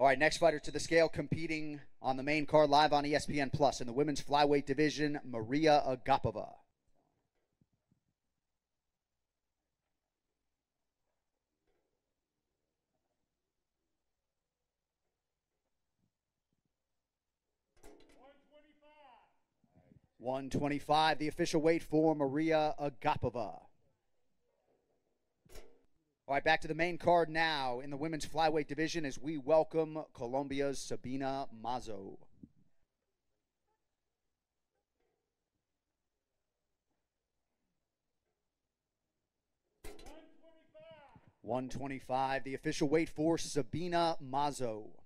All right, next fighter to the scale, competing on the main card live on ESPN Plus in the women's flyweight division, Mariya Agapova. $125, the official weight for Mariya Agapova. All right, back to the main card now in the women's flyweight division as we welcome Colombia's Sabina Mazo. $125, the official weight for Sabina Mazo.